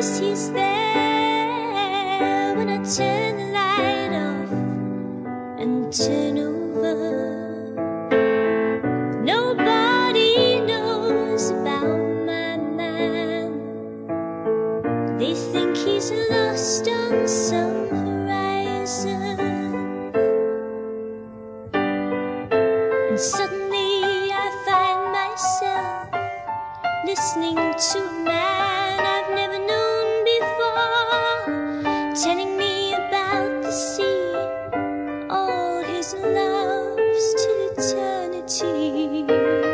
always he's there when I turn the light off and turn over. Nobody knows about my man. They think he's lost on some horizon. And suddenly I find myself listening to a man I've never known before, telling me about the sea, all his loves till eternity.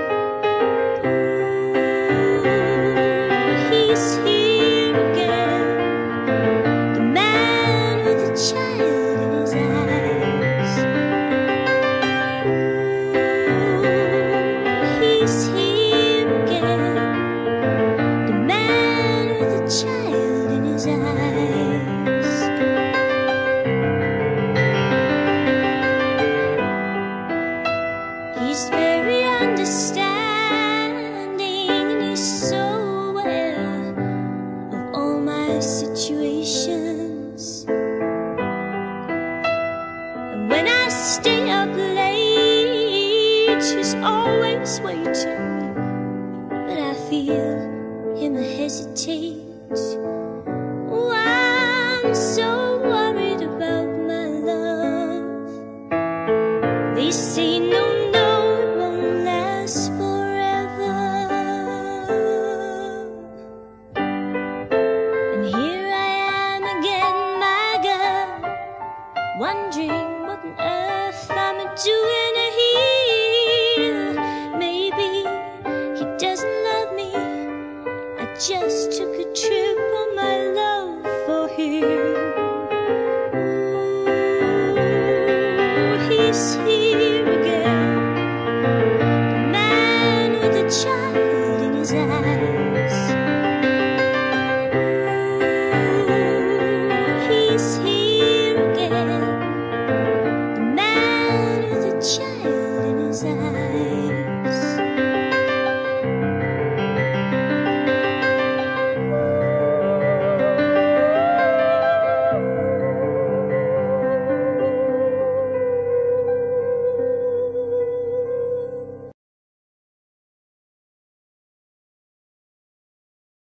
Ooh, he's here again, the man with a child in his eyes. Ooh, he's here again, the man with a child in his eyes. He's very understanding and he's so aware of all my situations. And when I stay up late, he's always waiting, but I feel him hesitate. Oh, I'm so worried about my love. They say no, no, it won't last forever. And here I am again, my girl, wondering what on earth I'm doing here. Maybe he doesn't love me. I just took a trip on my